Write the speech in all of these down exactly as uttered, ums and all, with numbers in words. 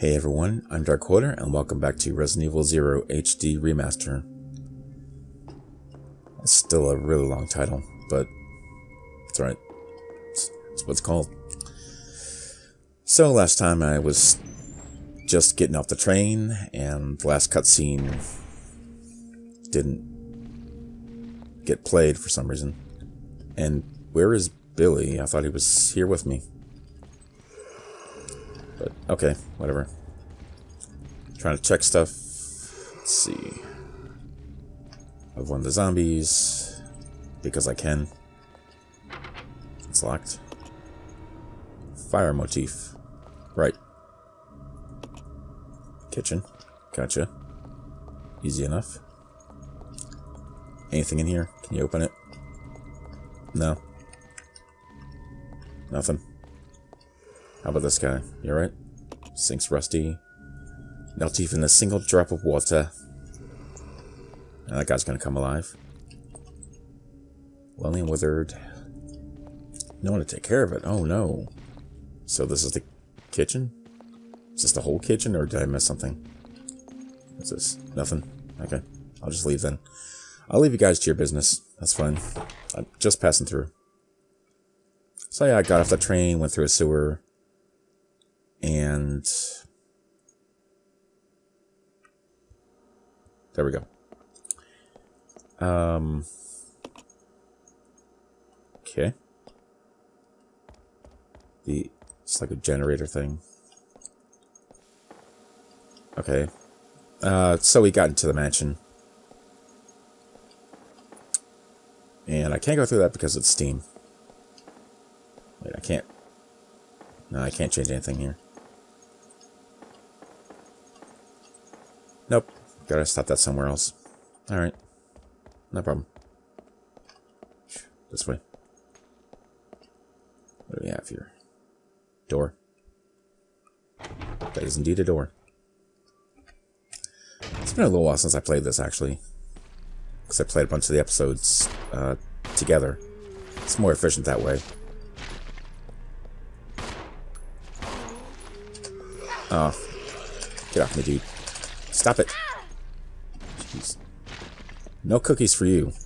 Hey everyone, I'm Dark Quarter, and welcome back to Resident Evil Zero H D Remaster. It's still a really long title, but it's alright. It's, it's what it's called. So last time I was just getting off the train, and the last cutscene didn't get played for some reason. And where is Billy? I thought he was here with me. But, okay, whatever. Trying to check stuff. Let's see. I've won the zombies. Because I can. It's locked. Fire motif. Right. Kitchen. Gotcha. Easy enough. Anything in here? Can you open it? No. Nothing. How about this guy? You alright? Sink's rusty. Not even a single drop of water. Now that guy's gonna come alive. Lonely and withered. No one to take care of it. Oh no. So this is the kitchen? Is this the whole kitchen, or did I miss something? What's this? Nothing? Okay. I'll just leave then. I'll leave you guys to your business. That's fine. I'm just passing through. So yeah, I got off the train, went through a sewer. And there we go. Um, okay. The it's like a generator thing. Okay. Uh, so we got into the mansion, and I can't go through that because it's Steam. Wait, I can't. No, I can't change anything here. Nope. Gotta stop that somewhere else. Alright. No problem. This way. What do we have here? Door. That is indeed a door. It's been a little while since I played this, actually. Because I played a bunch of the episodes uh, together. It's more efficient that way. Oh. Get off me, dude. Stop it. Jeez. No cookies for you.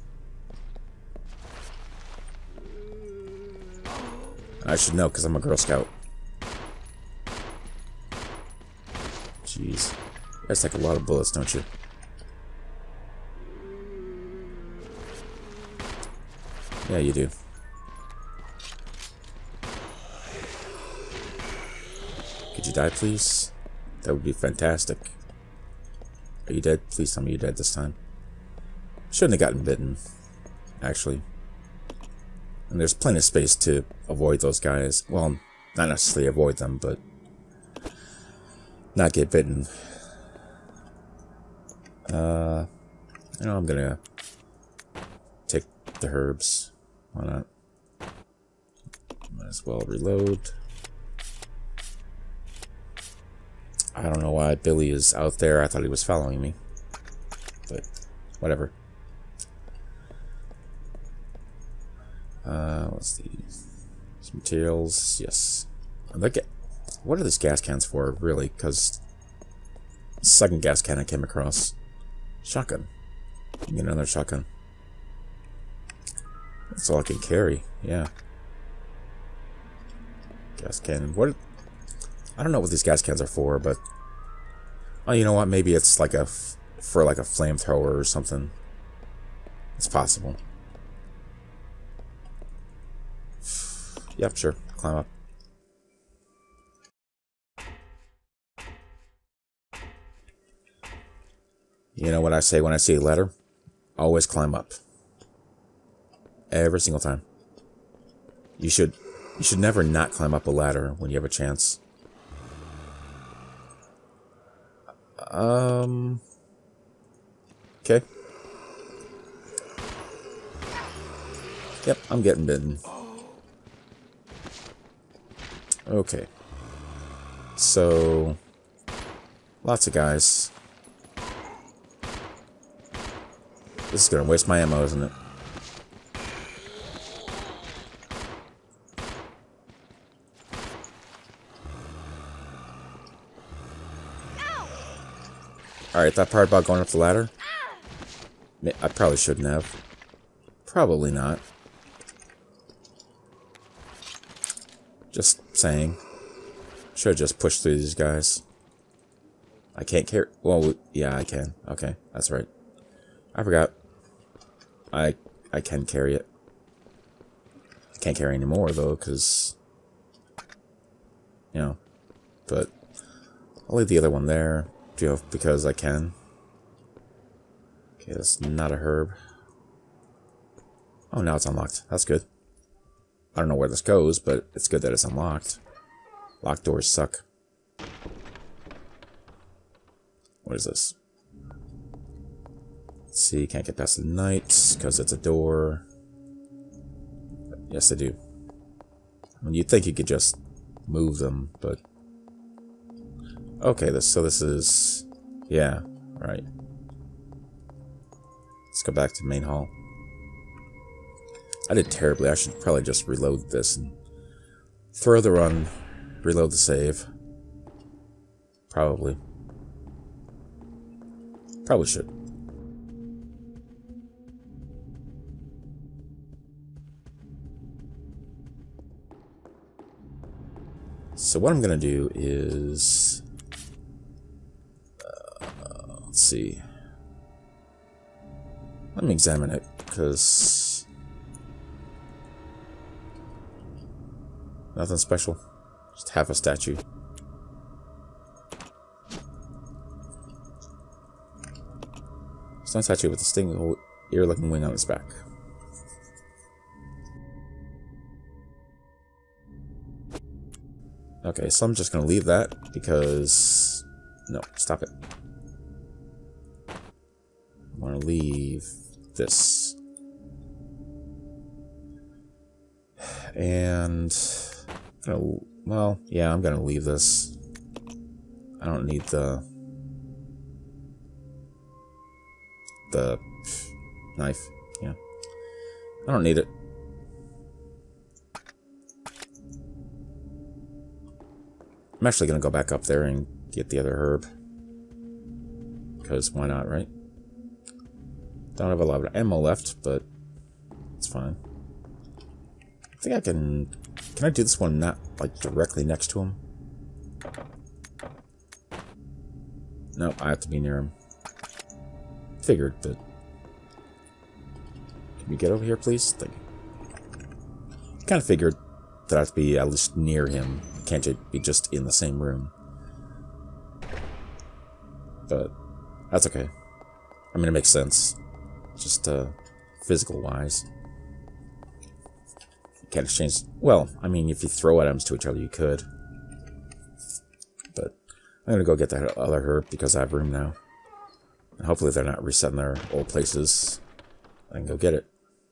I should know, because I'm a Girl Scout. Jeez. You guys take a lot of bullets, don't you? Yeah, you do. Could you die, please? That would be fantastic. Are you dead? Please tell me you're dead this time. Shouldn't have gotten bitten, actually. And there's plenty of space to avoid those guys. Well, not necessarily avoid them, but not get bitten. Uh, you know, I'm gonna take the herbs. Why not? Might as well reload. I don't know why Billy is out there. I thought he was following me. But, whatever. Uh, let's see. Some materials. Yes. Look at. What are these gas cans for, really? Because. Second gas can I came across. Shotgun. Get another shotgun. That's all I can carry. Yeah. Gas can. What? I don't know what these gas cans are for, but oh, you know what? Maybe it's like a f for like a flamethrower or something. It's possible. Yep, sure. Climb up. You know what I say when I see a ladder? Always climb up. Every single time. You should you should never not climb up a ladder when you have a chance. Um. Okay. Yep, I'm getting bitten. Okay. So, lots of guys. This is gonna waste my ammo, isn't it? Alright, that part about going up the ladder? I probably shouldn't have. Probably not. Just saying. Should have just pushed through these guys. I can't carry... Well, yeah, I can. Okay, that's right. I forgot. I I can carry it. I can't carry anymore, though, because... You know. But... I'll leave the other one there, you know, because I can. Okay, that's not a herb. Oh, now it's unlocked. That's good. I don't know where this goes, but it's good that it's unlocked. Locked doors suck. What is this? Let's see, can't get past the night because it's a door. Yes, I do. I mean, you'd think you could just move them, but... Okay, this so this is... Yeah, right. Let's go back to main hall. I did terribly. I should probably just reload this and throw the run, reload the save. Probably. Probably should. So what I'm gonna do is, uh, let's see. Let me examine it, because nothing special. Just half a statue. Stone statue with a stinging ear-looking wing on its back. Okay, so I'm just gonna leave that because... No, stop it. I want to leave this. And... Oh, well, yeah, I'm gonna leave this. I don't need the... The knife, yeah. I don't need it. I'm actually gonna go back up there and get the other herb. Because why not, right? Don't have a lot of ammo left, but it's fine. I think I can... Can I do this one not, like, directly next to him? Nope, I have to be near him. Figured, but... Can we get over here, please? Thank you. Kind of figured that I have to be at least near him. Can't be just in the same room. But that's okay. I mean, it makes sense. Just uh, physical-wise. You can't exchange... Well, I mean, if you throw items to each other, you could. But I'm gonna go get that other herb because I have room now. And hopefully they're not resetting their old places. I can go get it.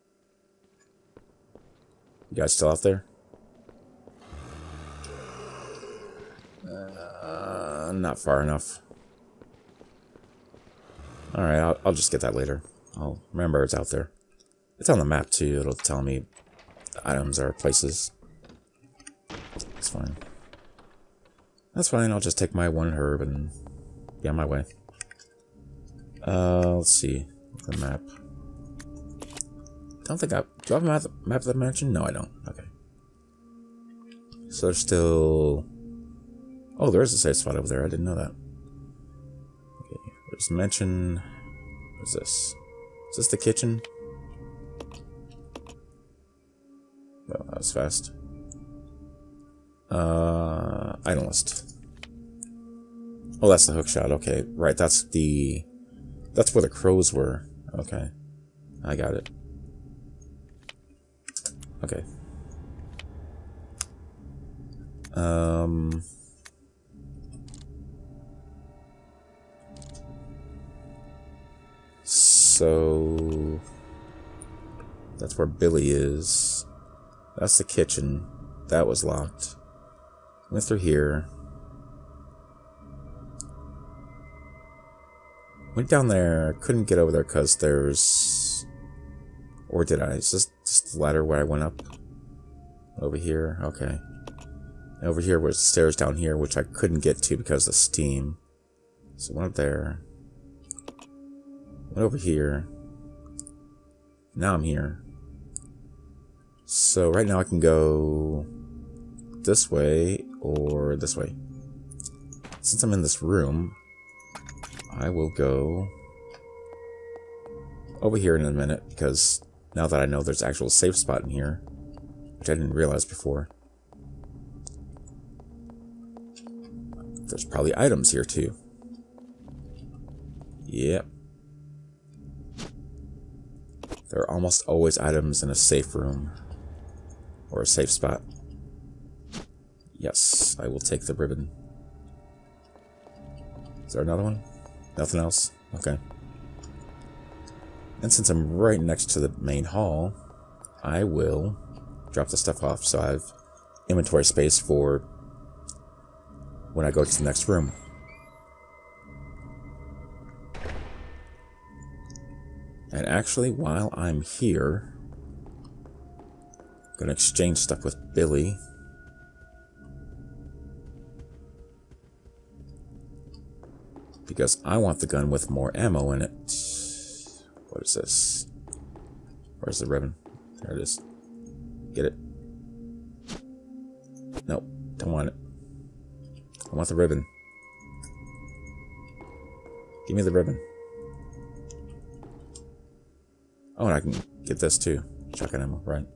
You guys still out there? Uh, not far enough. Alright, I'll, I'll just get that later. I'll remember it's out there. It's on the map too, it'll tell me items or places. It's fine. That's fine, I'll just take my one herb and be on my way. Uh, let's see. The map. I don't think I... Do I have a map, map of the mansion? No, I don't. Okay. So there's still... Oh, there is a safe spot over there. I didn't know that. Okay. There's mansion... What is this? Is this the kitchen? Well, that was fast. Uh... Item list. Oh, that's the hook shot. Okay. Right, that's the... That's where the crows were. Okay. I got it. Okay. Um... So... That's where Billy is. That's the kitchen. That was locked. Went through here. Went down there. Couldn't get over there because there's... Or did I? Is this just the ladder where I went up? Over here? Okay. And over here was stairs down here, which I couldn't get to because of steam. So went up there. Went over here. Now I'm here. So right now I can go this way or this way. Since I'm in this room, I will go over here in a minute, because now that I know there's an actual safe spot in here, which I didn't realize before, there's probably items here too. Yep. There are almost always items in a safe room or a safe spot. Yes, I will take the ribbon. Is there another one? Nothing else? Okay. And since I'm right next to the main hall, I will drop the stuff off so I have inventory space for when I go to the next room. And actually, while I'm here, I'm gonna exchange stuff with Billy. Because I want the gun with more ammo in it. What is this? Where's the ribbon? There it is. Get it? Nope, don't want it. I want the ribbon. Give me the ribbon. Oh, and I can get this too. Shotgun ammo, right.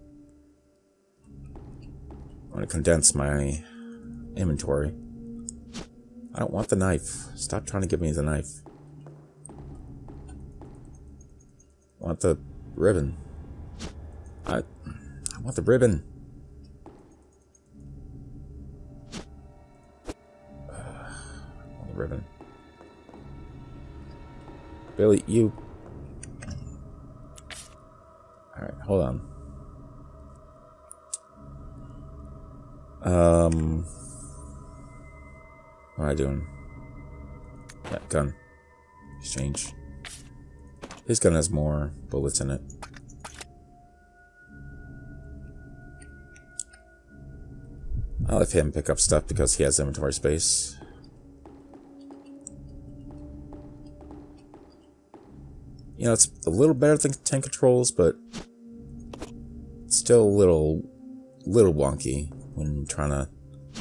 I want to condense my inventory. I don't want the knife. Stop trying to give me the knife. I want the ribbon. I, I want the ribbon. Uh, I want the ribbon. Billy, you... Alright, hold on. Um... What am I doing? Yeah, gun. Exchange. His gun has more bullets in it. I'll let him pick up stuff because he has inventory space. You know, it's a little better than tank controls, but it's still a little, little wonky when trying to,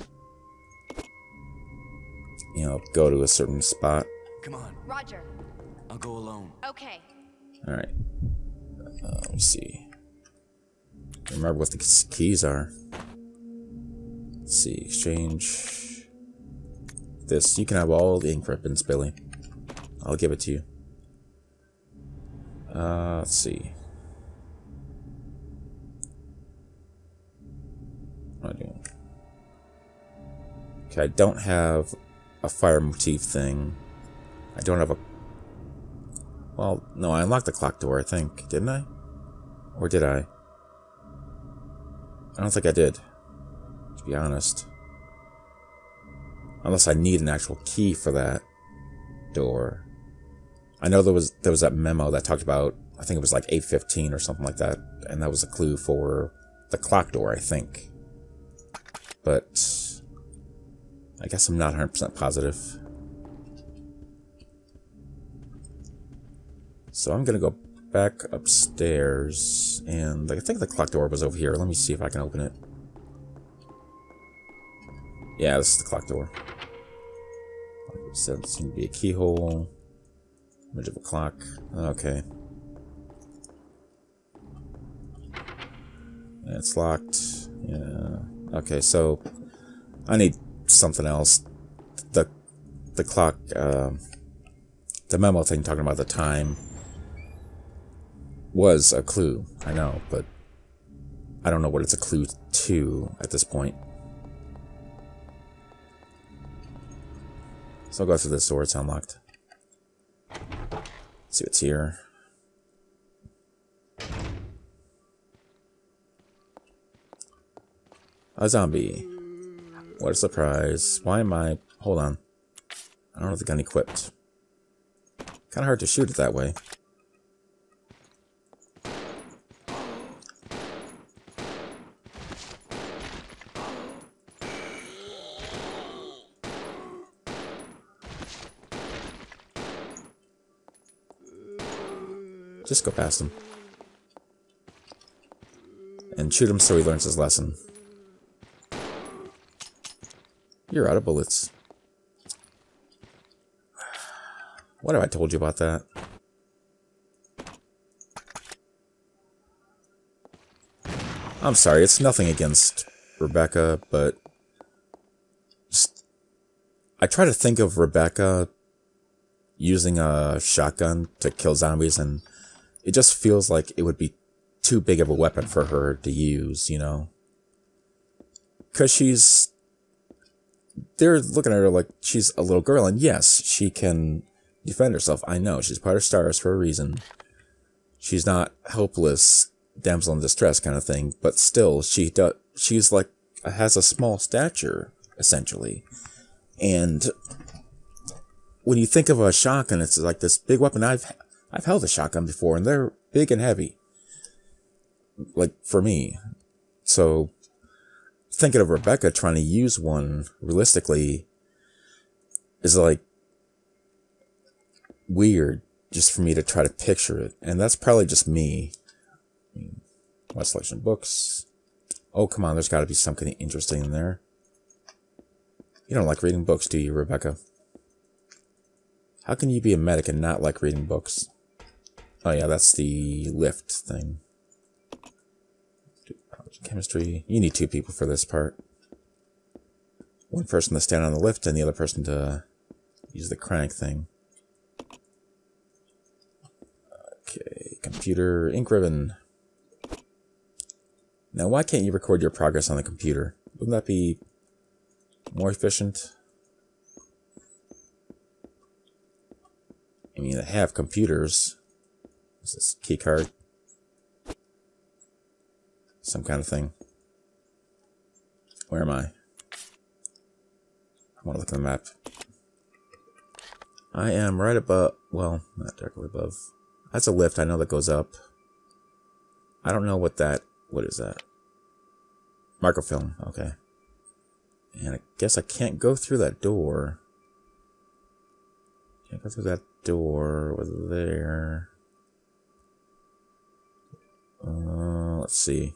you know, go to a certain spot. Come on. Roger. I'll go alone. Okay. All right. Uh, let me see. Remember what the keys are. Let's see. Exchange. This. You can have all the ink ribbons, Billy. I'll give it to you. Uh, let's see. What am I doing? Okay, I don't have a fire motif thing. I don't have a... Well, no, I unlocked the clock door, I think. Didn't I? Or did I? I don't think I did, to be honest. Unless I need an actual key for that door. I know there was there was that memo that talked about, I think it was like eight fifteen or something like that, and that was a clue for the clock door, I think. But I guess I'm not one hundred percent positive. So I'm gonna go back upstairs, and I think the clock door was over here. Let me see if I can open it. Yeah, this is the clock door. It said it seemed to be a keyhole. Image of a clock. Okay. Yeah, it's locked. Yeah. Okay, so I need something else. The the clock, uh, the memo thing talking about the time was a clue. I know, but I don't know what it's a clue to at this point. So I'll go through this door. It's unlocked. Let's see what's here. A zombie. What a surprise. Why am I... Hold on. I don't have the gun equipped. Kind of hard to shoot it that way. Just go past him. And shoot him so he learns his lesson. You're out of bullets. What have I told you about that? I'm sorry, it's nothing against Rebecca, but just, I try to think of Rebecca using a shotgun to kill zombies, and it just feels like it would be too big of a weapon for her to use, you know? Because she's... They're looking at her like she's a little girl, and yes, she can defend herself. I know, she's part of STARS for a reason. She's not helpless, damsel in distress kind of thing, but still, she does, she's like, has a small stature, essentially. And when you think of a shotgun, it's like this big weapon. I've, I've held a shotgun before, and they're big and heavy. Like, for me. So, thinking of Rebecca trying to use one realistically is like weird just for me to try to picture it. And that's probably just me. What selection of books? Oh, come on, there's got to be something interesting in there. You don't like reading books, do you, Rebecca? How can you be a medic and not like reading books? Oh yeah, that's the lift thing. Chemistry. You need two people for this part. One person to stand on the lift and the other person to use the crank thing. Okay, computer, ink ribbon. Now, why can't you record your progress on the computer? Wouldn't that be more efficient? I mean, they have computers. What's this? Key card? Some kind of thing. Where am I? I want to look at the map. I am right above, well, not directly above. That's a lift, I know that goes up. I don't know what that, what is that? Microfilm, okay. And I guess I can't go through that door. Can't go through that door over there. Uh, let's see.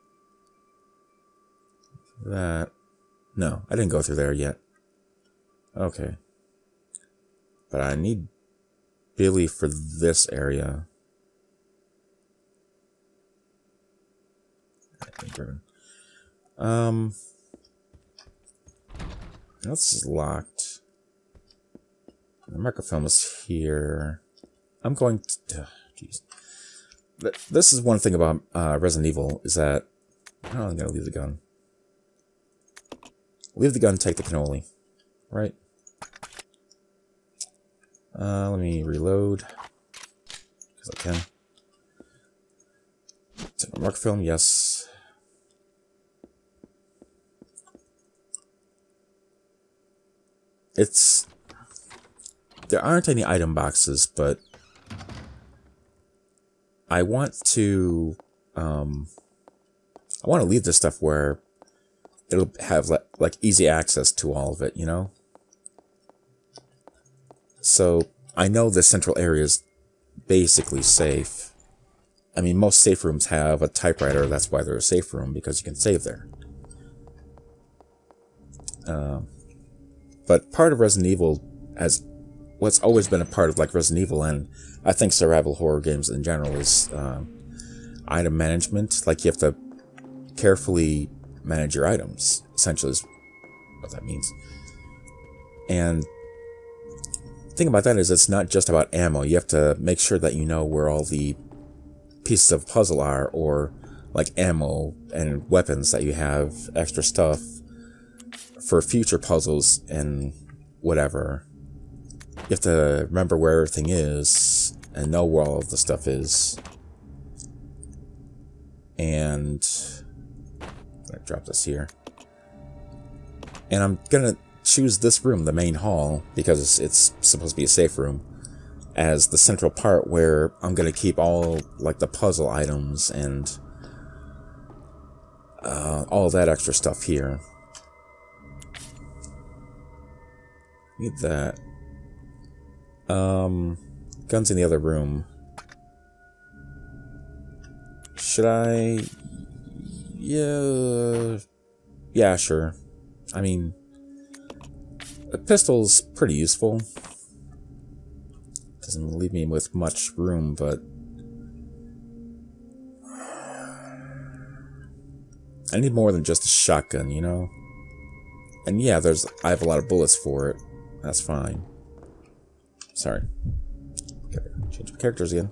That. No, I didn't go through there yet. Okay. But I need Billy for this area. Um. This is locked. The microfilm is here. I'm going to. Jeez. This is one thing about uh, Resident Evil is that. Oh, I'm gonna leave the gun. Leave the gun, take the cannoli. Right? Uh, let me reload. Because I can. Take the microfilm, yes. It's... There aren't any item boxes, but... I want to... Um... I want to leave this stuff where... It'll have, like, like, easy access to all of it, you know? So, I know the central area is basically safe. I mean, most safe rooms have a typewriter, that's why they're a safe room, because you can save there. Um... But part of Resident Evil, as what's always been a part of like Resident Evil, and I think survival horror games in general, is uh, item management. Like you have to carefully manage your items, essentially is what that means. And the thing about that is it's not just about ammo. You have to make sure that you know where all the pieces of puzzle are, or like ammo and weapons that you have, extra stuff for future puzzles and whatever. You have to remember where everything is and know where all of the stuff is. And I'm gonna drop this here. And I'm gonna choose this room, the main hall, because it's supposed to be a safe room, as the central part where I'm gonna keep all like the puzzle items and uh, all that extra stuff here. Need that. Um, guns in the other room. Should I? Yeah. Yeah, sure. I mean, a pistol's pretty useful. Doesn't leave me with much room, but I need more than just a shotgun, you know? And yeah, there's I have a lot of bullets for it. That's fine. Sorry. Gotta change my characters again.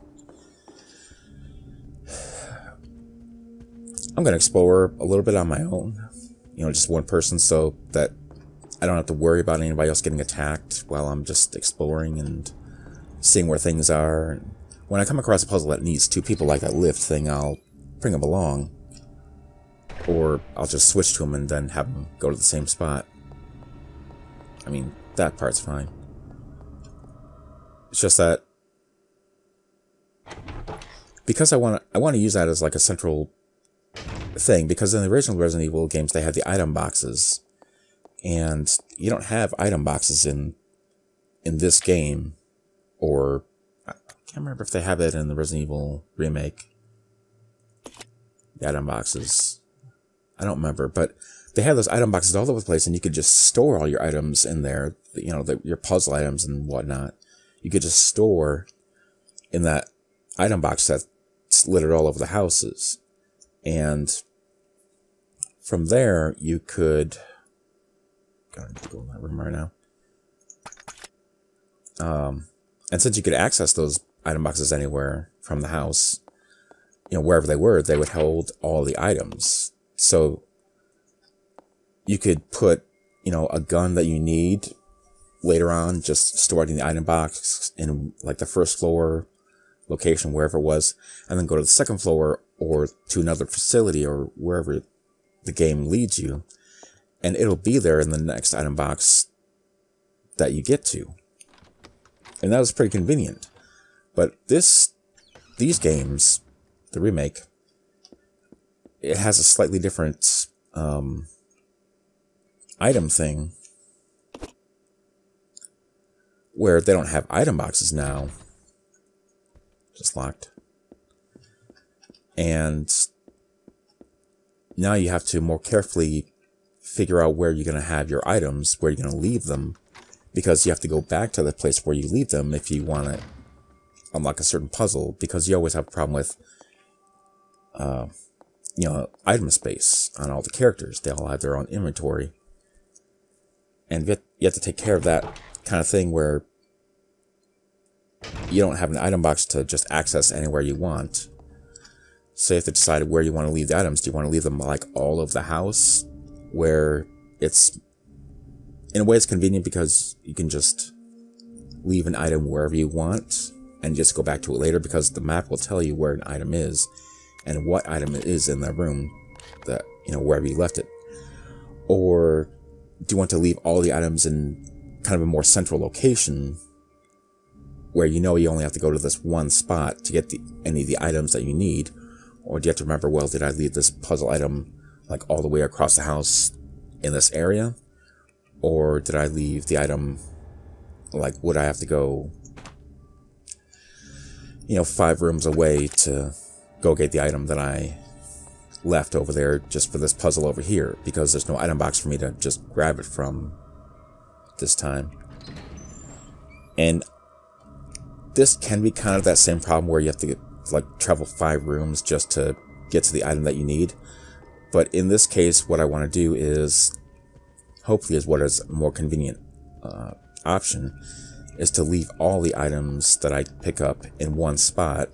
I'm gonna explore a little bit on my own. You know, just one person, so that I don't have to worry about anybody else getting attacked while I'm just exploring and seeing where things are. And when I come across a puzzle that needs two people, like that lift thing, I'll bring them along. Or I'll just switch to them and then have them go to the same spot. I mean, that part's fine. It's just that because I want to, I want to use that as like a central thing. Because in the original Resident Evil games, they had the item boxes, and you don't have item boxes in in this game, or I can't remember if they have it in the Resident Evil remake. The item boxes. I don't remember, but they had those item boxes all over the place, and you could just store all your items in there. You know, the, your puzzle items and whatnot. You could just store in that item box that's littered all over the houses, and from there you could. Gotta go in that room right now. Um, and since you could access those item boxes anywhere from the house, you know, wherever they were, they would hold all the items. So you could put, you know, a gun that you need later on, just stored in the item box in like the first floor location, wherever it was, and then go to the second floor or to another facility or wherever the game leads you, and it'll be there in the next item box that you get to. And that was pretty convenient. But this, these games, the remake, it has a slightly different um, item thing, where they don't have item boxes now. Just locked. And now you have to more carefully figure out where you're going to have your items, where you're going to leave them, because you have to go back to the place where you leave them if you want to unlock a certain puzzle, because you always have a problem with uh, you know, item space on all the characters. They all have their own inventory. And you have to take care of that kind of thing where you don't have an item box to just access anywhere you want. So you have to decide where you want to leave the items. Do you want to leave them like all over the house, where it's, in a way it's convenient because you can just leave an item wherever you want and just go back to it later, because the map will tell you where an item is and what item it is in that room, that, you know, wherever you left it. Or do you want to leave all the items in kind of a more central location where you know you only have to go to this one spot to get the, any of the items that you need? Or do you have to remember, well, did I leave this puzzle item like all the way across the house in this area? Or did I leave the item, like, would I have to go, you know, five rooms away to go get the item that I left over there just for this puzzle over here, because there's no item box for me to just grab it from this time. And this can be kind of that same problem where you have to get, like, travel five rooms just to get to the item that you need. But in this case, what I want to do is, hopefully is what is a more convenient uh, option, is to leave all the items that I pick up in one spot,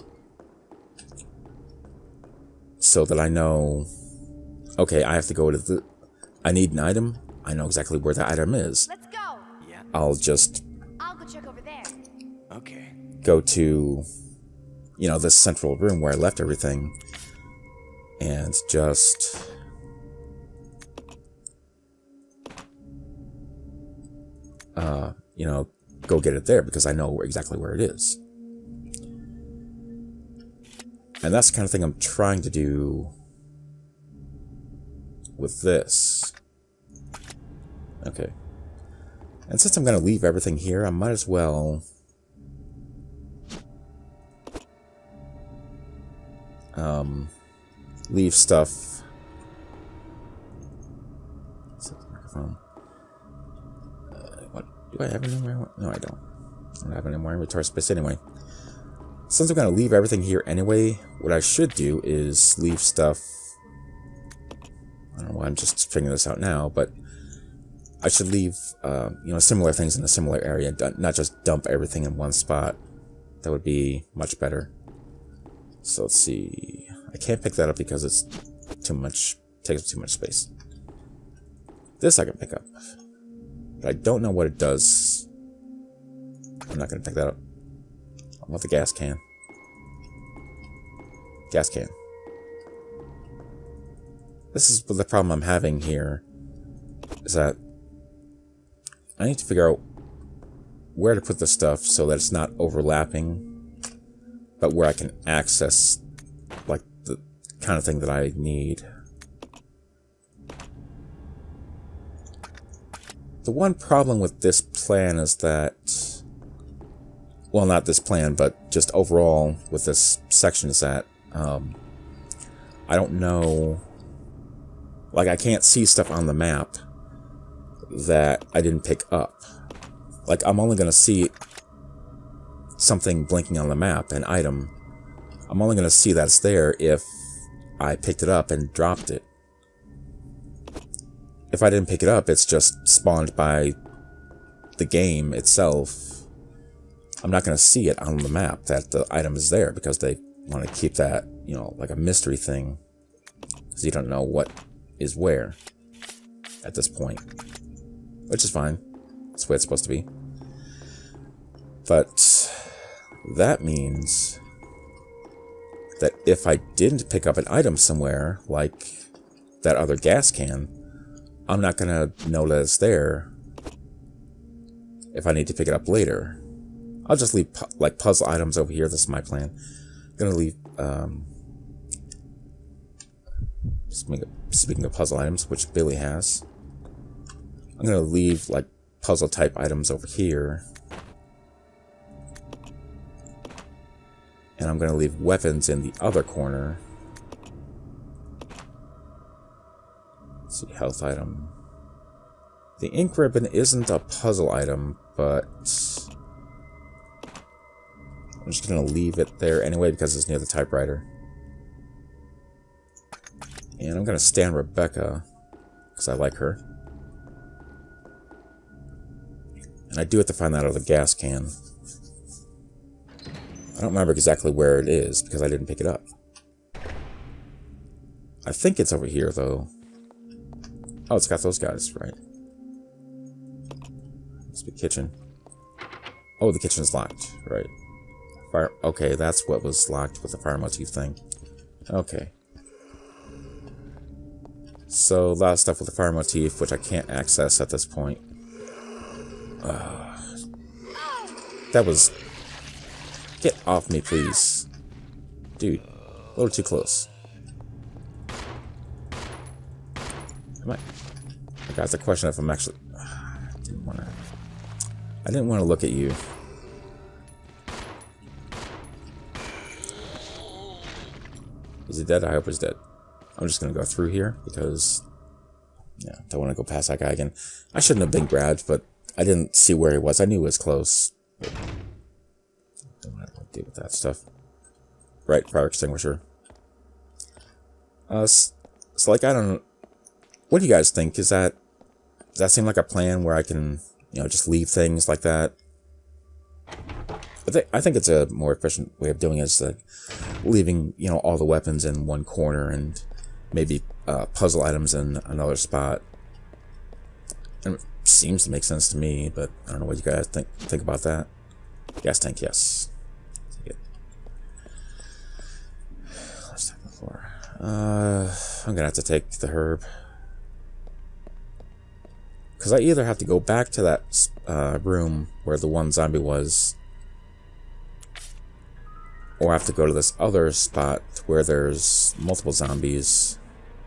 so that I know, okay, I have to go to the, I need an item, I know exactly where the item is. Let's go. Yeah. I'll just I'll go check over there. Okay. go to, you know, this central room where I left everything, and just uh, you know, go get it there, because I know exactly where it is. And that's the kind of thing I'm trying to do with this. Okay. And since I'm going to leave everything here, I might as well um leave stuff. Microphone. Uh, what do I have anywhere? No, I don't. I don't have any more inventory space anyway. Since I'm gonna leave everything here anyway, what I should do is leave stuff. I don't know why I'm just figuring this out now, but I should leave, uh, you know, similar things in a similar area, not just dump everything in one spot. That would be much better. So let's see. I can't pick that up because it's too much, takes up too much space. This I can pick up, but I don't know what it does. I'm not gonna pick that up. I want the gas can. Gas can. This is the problem I'm having here, is that I need to figure out where to put the stuff so that it's not overlapping, but where I can access, like, the kind of thing that I need. The one problem with this plan is that, well, not this plan, but just overall with this section is that, um, I don't know, like, I can't see stuff on the map that I didn't pick up. Like, I'm only going to see something blinking on the map, an item. I'm only going to see that it's there if I picked it up and dropped it. If I didn't pick it up, it's just spawned by the game itself. I'm not going to see it on the map that the item is there because they want to keep that, you know, like a mystery thing. Because you don't know what is where at this point. Which is fine. That's the way it's supposed to be. But that means that if I didn't pick up an item somewhere, like that other gas can, I'm not going to know that it's there if I need to pick it up later. I'll just leave pu like puzzle items over here. This is my plan. I'm going to leave... Um, speaking of puzzle items, which Billy has, I'm going to leave like puzzle type items over here. And I'm going to leave weapons in the other corner. Let's see, health item. The ink ribbon isn't a puzzle item, but I'm just going to leave it there anyway because it's near the typewriter. And I'm going to stand Rebecca because I like her. And I do have to find that other gas can. I don't remember exactly where it is because I didn't pick it up. I think it's over here, though. Oh, it's got those guys, right. Must be kitchen. Oh, the kitchen's locked, right. Fire. Okay, that's what was locked with the fire motif thing. Okay. So, a lot of stuff with the fire motif, which I can't access at this point. Uh, that was... Get off me, please. Dude, a little too close. Am I... I got the question if I'm actually... I didn't want to... I didn't want to look at you. Is he dead? I hope he's dead. I'm just going to go through here because... Yeah, don't want to go past that guy again. I shouldn't have been grabbed, but I didn't see where he was. I knew he was close. But don't want to deal with that stuff. Right, fire extinguisher. Uh, so, like, I don't know. What do you guys think? Is that... Does that seem like a plan where I can, you know, just leave things like that? I think, I think it's a more efficient way of doing it, is like leaving, you know, all the weapons in one corner and maybe uh, puzzle items in another spot. And it seems to make sense to me, but I don't know what you guys think think about that. Gas tank, yes. Take it. Let's take the floor. Uh, I'm gonna have to take the herb. Because I either have to go back to that uh, room where the one zombie was, or I have to go to this other spot where there's multiple zombies.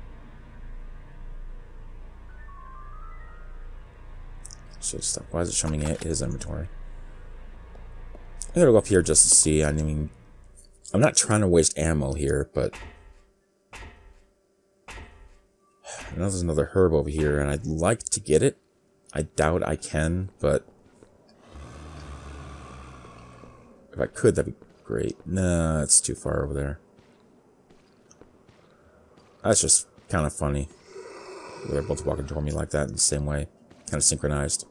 Just, why is it showing me his inventory? I'm gonna go up here just to see. I mean, I'm not trying to waste ammo here, but I know there's another herb over here, and I'd like to get it. I doubt I can, but if I could, that'd be great. Nah, it's too far over there. That's just kind of funny. They're both walking toward me like that in the same way. Kind of synchronized.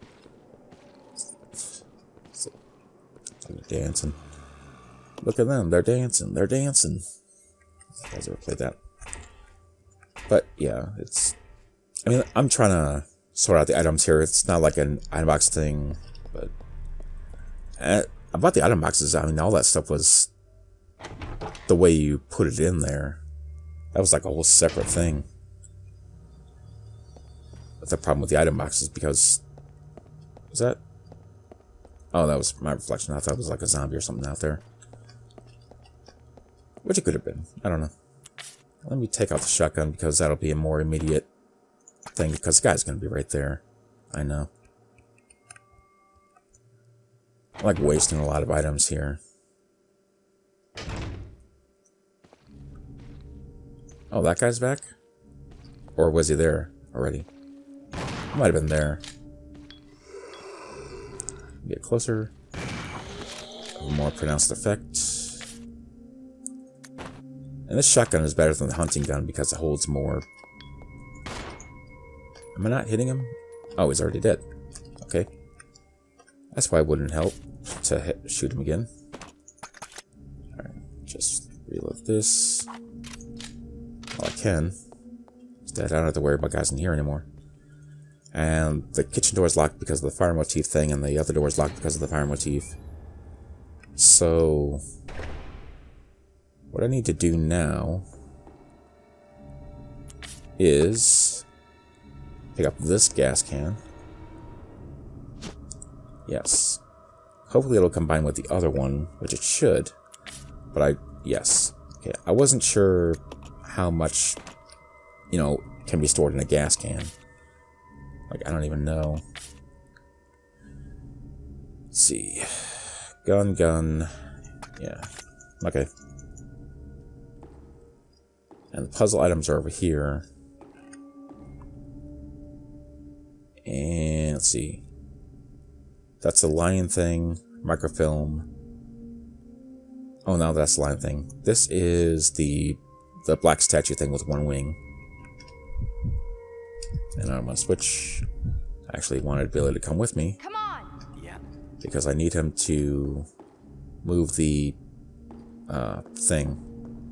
So, they're dancing. Look at them. They're dancing. They're dancing. You guys ever played that? But, yeah, it's... I mean, I'm trying to sort out the items here. It's not like an item box thing, but... Uh, about the item boxes, I mean, all that stuff was the way you put it in there. That was like a whole separate thing. But the problem with the item boxes, because... Was that... Oh, that was my reflection. I thought it was like a zombie or something out there. Which it could have been. I don't know. Let me take out the shotgun, because that'll be a more immediate thing, because the guy's going to be right there. I know. I'm like wasting a lot of items here. Oh, that guy's back? Or was he there already? Might have been there. Get closer. A more pronounced effect. And this shotgun is better than the hunting gun because it holds more. Am I not hitting him? Oh, he's already dead. Okay. That's why it wouldn't help to hit, shoot him again. Alright, just reload this. Well, I can. Instead, I don't have to worry about guys in here anymore. And the kitchen door is locked because of the fire motif thing, and the other door is locked because of the fire motif. So... what I need to do now is pick up this gas can. Yes. Hopefully it'll combine with the other one, which it should. But I, yes. Okay, I wasn't sure how much, you know, can be stored in a gas can. Like, I don't even know. Let's see. Gun, gun. Yeah. Okay. And the puzzle items are over here. And let's see. That's the lion thing. Microfilm. Oh no, that's the lion thing. This is the the black statue thing with one wing. And I'm gonna switch. I actually wanted Billy to come with me. Come on. Yeah. Because I need him to move the uh, thing.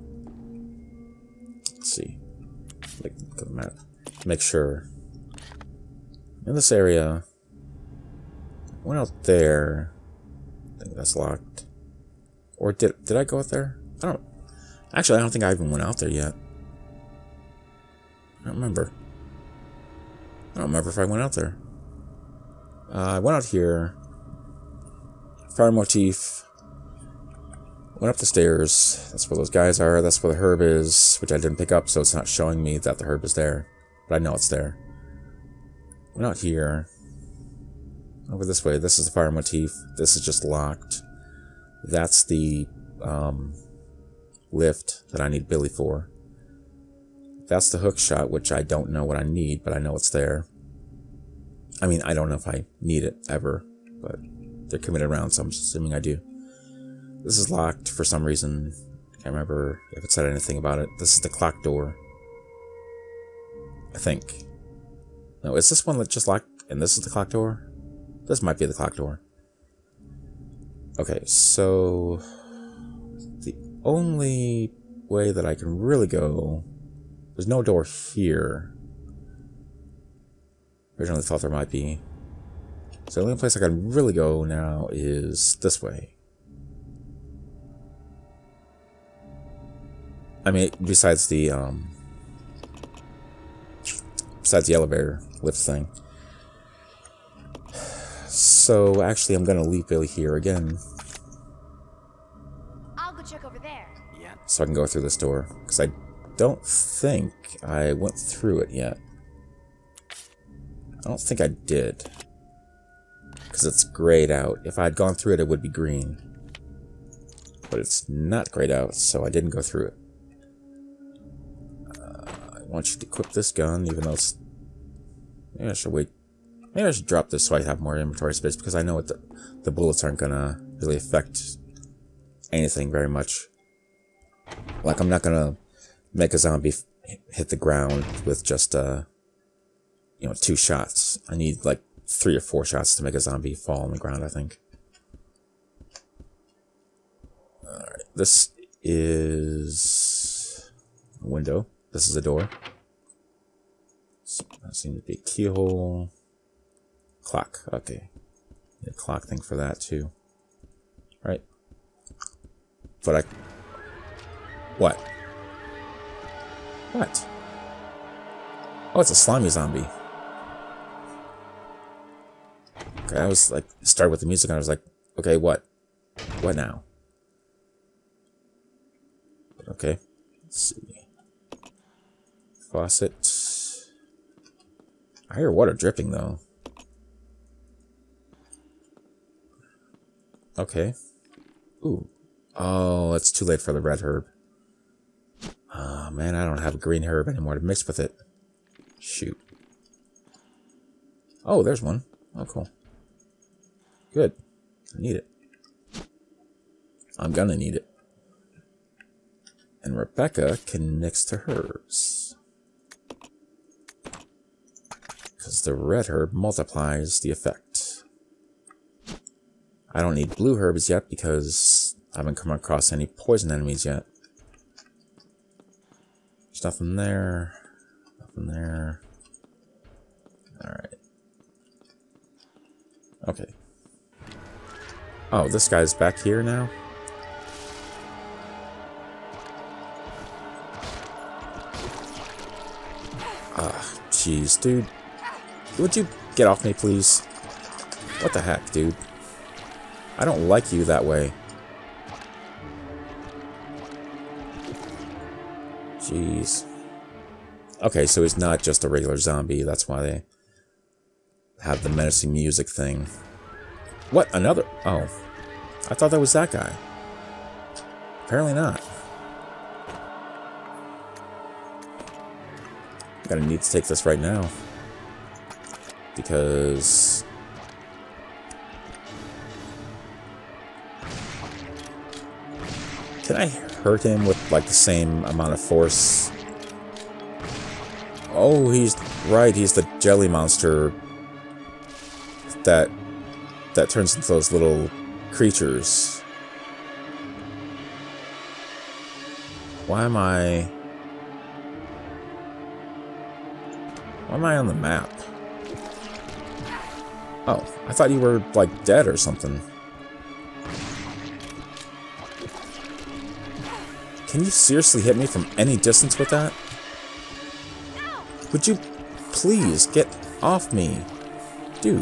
Let's see. Look at the map. Make sure. In this area. I went out there. I think that's locked. Or did did I go out there? I don't. Actually, I don't think I even went out there yet. I don't remember. I don't remember if I went out there. Uh, I went out here. Fire motif. Went up the stairs. That's where those guys are. That's where the herb is, which I didn't pick up, so it's not showing me that the herb is there. But I know it's there. Went out here. Over this way. This is the fire motif. This is just locked. That's the um, lift that I need Billy for. That's the hook shot, which I don't know what I need, but I know it's there. I mean, I don't know if I need it ever, but they're committed around, so I'm assuming I do. This is locked for some reason. Can't remember if it said anything about it. This is the clock door. I think. No, is this one that just locked? And this is the clock door? This might be the clock door. Okay, so... the only way that I can really go... There's no door here. Originally thought there might be. So the only place I can really go now is this way. I mean, besides the, um... besides the elevator lift thing. So, actually, I'm gonna leave Billy here again. I'll go check over there. Yeah. So I can go through this door. Because I don't think I went through it yet. I don't think I did. Because it's grayed out. If I had gone through it, it would be green. But it's not grayed out, so I didn't go through it. Uh, I want you to equip this gun, even though it's... Maybe I should wait. Maybe I should drop this so I have more inventory space, because I know what the, the bullets aren't gonna really affect anything very much. Like, I'm not gonna make a zombie f hit the ground with just, uh, you know, two shots. I need, like, three or four shots to make a zombie fall on the ground, I think. Alright, this is a window. This is a door. That seems to be a keyhole. Clock, okay. Need a clock thing for that too. Right. But I... What? What? Oh, it's a slimy zombie. Okay, I was like, started with the music and I was like, okay, what? What now? Okay, let's see. Faucet. I hear water dripping though. Okay. Ooh. Oh, it's too late for the red herb. Oh man, I don't have a green herb anymore to mix with it. Shoot. Oh, there's one. Oh, cool. Good. I need it. I'm gonna need it. And Rebecca can mix to hers. Because the red herb multiplies the effect. I don't need blue herbs yet because I haven't come across any poison enemies yet. There's nothing there. Nothing there. Alright. Okay. Oh, this guy's back here now? Ah, jeez, dude. Would you get off me, please? What the heck, dude? I don't like you that way. Jeez. Okay, so he's not just a regular zombie. That's why they have the menacing music thing. What? Another? Oh. I thought that was that guy. Apparently not. I'm gonna need to take this right now. Because... Can I hurt him with, like, the same amount of force? Oh, he's right. He's the jelly monster that that turns into those little creatures. Why am I... Why am I on the map? Oh, I thought you were, like, dead or something. Can you seriously hit me from any distance with that? Would you please get off me? Dude.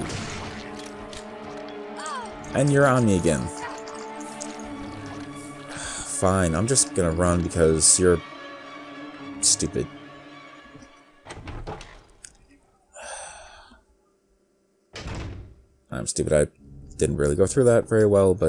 And you're on me again. Fine, I'm just gonna run because you're stupid. I'm stupid. I didn't really go through that very well, but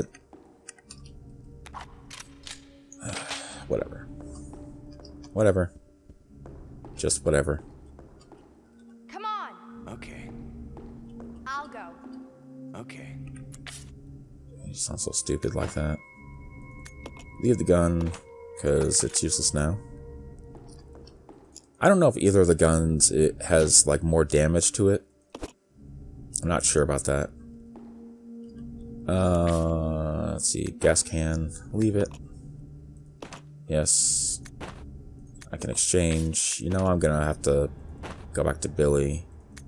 whatever. Whatever. Just whatever. Come on. Okay. I'll go. Okay. You sound so stupid like that. Leave the gun, because it's useless now. I don't know if either of the guns it has like more damage to it. I'm not sure about that. Uh, let's see. Gas can. Leave it. Yes. I can exchange. You know, I'm gonna have to go back to Billy.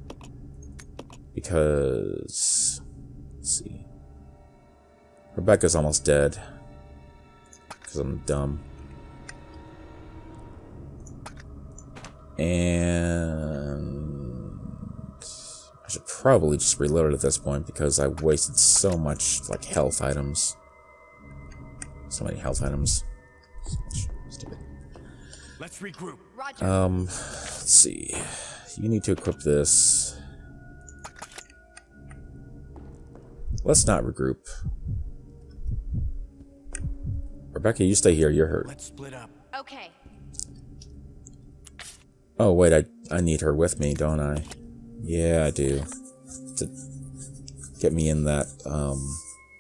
Because... Let's see. Rebecca's almost dead. Because I'm dumb. And... I should probably just reload it at this point because I wasted so much, like, health items. So many health items. So much. Stupid. Let's regroup. Roger. Um, let's see. You need to equip this. Let's not regroup. Rebecca, you stay here. You're hurt. Let's split up. Okay. Oh, wait, I, I need her with me, don't I? Yeah, I do. To get me in that, um...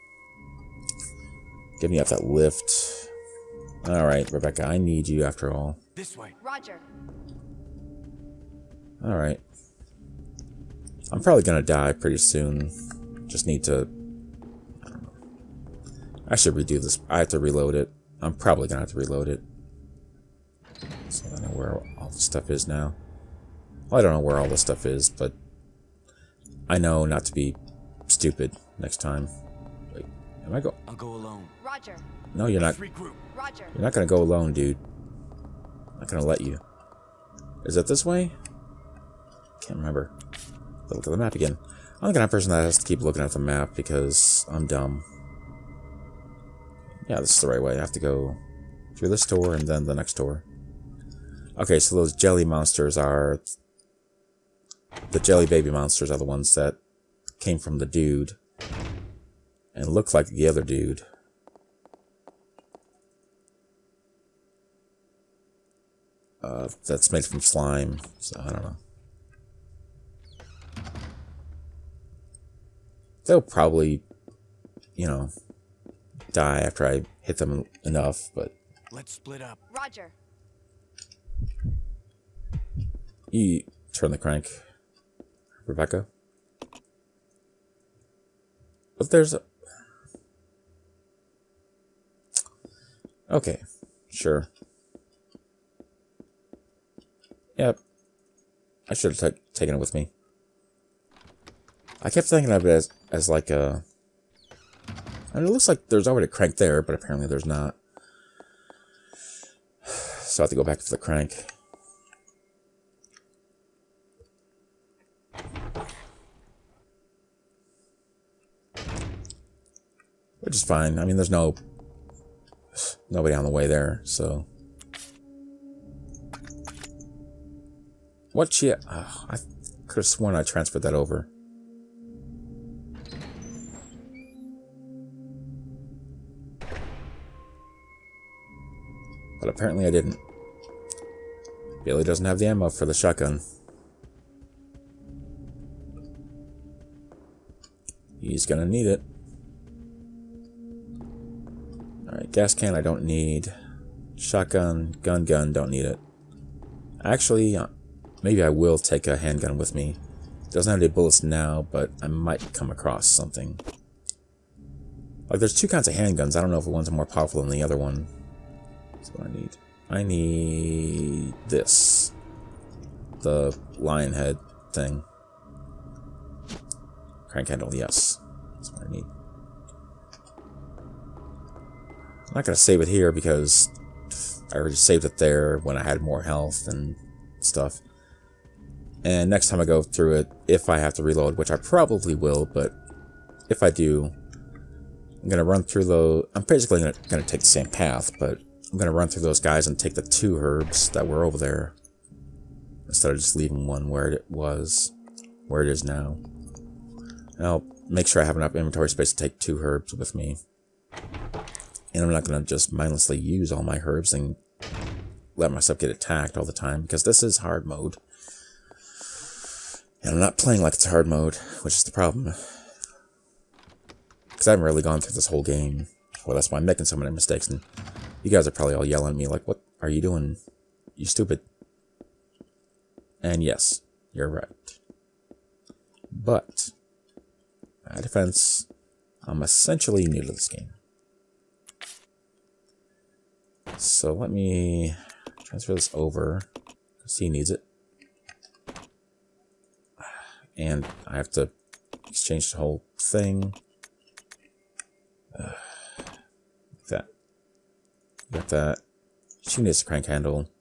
get me up that lift. Alright, Rebecca, I need you after all. This way. Roger. Alright. I'm probably gonna die pretty soon. Just need to... I don't know. I should redo this. I have to reload it. I'm probably gonna have to reload it. So I know where all the stuff is now. Well, I don't know where all the stuff is, but I know not to be stupid next time. Wait, am I go? I'll go alone. Roger. No, you're not. Let's regroup. Roger. You're not gonna go alone, dude. I'm not gonna let you. Is it this way? Can't remember. Look at the map again. I'm the kind of person that has to keep looking at the map because I'm dumb. Yeah, this is the right way. I have to go through this door and then the next door. Okay, so those jelly monsters are... The jelly baby monsters are the ones that came from the dude. And look like the other dude. Uh, that's made from slime, so I don't know. They'll probably, you know, die after I hit them enough, but... Let's split up. Roger. You turn the crank, Rebecca. But there's a... Okay, sure. Yep. I should have taken it with me. I kept thinking of it as, as like a... I mean, it looks like there's already a crank there, but apparently there's not. So I have to go back to the crank. Which is fine. I mean, there's no... nobody on the way there, so... What she... Oh, I could have sworn I transferred that over. But apparently I didn't. Billy doesn't have the ammo for the shotgun. He's gonna need it. Alright, gas can I don't need. Shotgun, gun gun, don't need it. Actually, maybe I will take a handgun with me. It doesn't have any bullets now, but I might come across something. Like, there's two kinds of handguns. I don't know if one's more powerful than the other one. That's what I need. I need this. The lion head thing. Crank handle, yes. That's what I need. I'm not going to save it here because I already saved it there when I had more health and stuff. And next time I go through it, if I have to reload, which I probably will, but if I do, I'm going to run through the... I'm basically going to take the same path, but I'm going to run through those guys and take the two herbs that were over there. Instead of just leaving one where it was, where it is now. And I'll make sure I have enough inventory space to take two herbs with me. And I'm not going to just mindlessly use all my herbs and let myself get attacked all the time, because this is hard mode. And I'm not playing like it's hard mode, which is the problem. Because I haven't really gone through this whole game. Well, that's why I'm making so many mistakes, and you guys are probably all yelling at me like, what are you doing? You stupid. And yes, you're right. But, my defense, I'm essentially new to this game. So let me transfer this over, because he needs it. And I have to exchange the whole thing. Uh, like that. Got that. She needs a crank handle.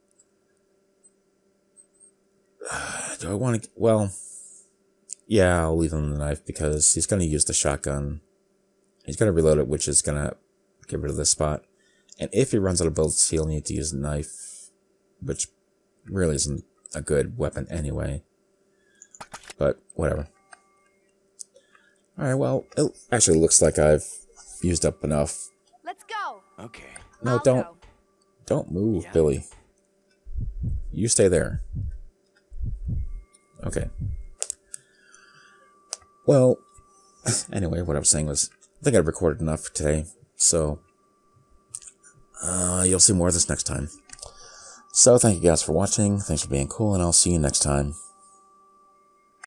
Uh, do I want to... Well, yeah, I'll leave him the knife because he's going to use the shotgun. He's going to reload it, which is going to get rid of this spot. And if he runs out of bullets, he'll need to use the knife, which really isn't a good weapon anyway. But, whatever. Alright, well, it actually looks like I've used up enough. Let's go. Okay. No, I'll don't. go. Don't move, Yeah. Billy. You stay there. Okay. Well, anyway, what I was saying was, I think I recorded enough for today, so uh, you'll see more of this next time. So, thank you guys for watching, thanks for being cool, and I'll see you next time.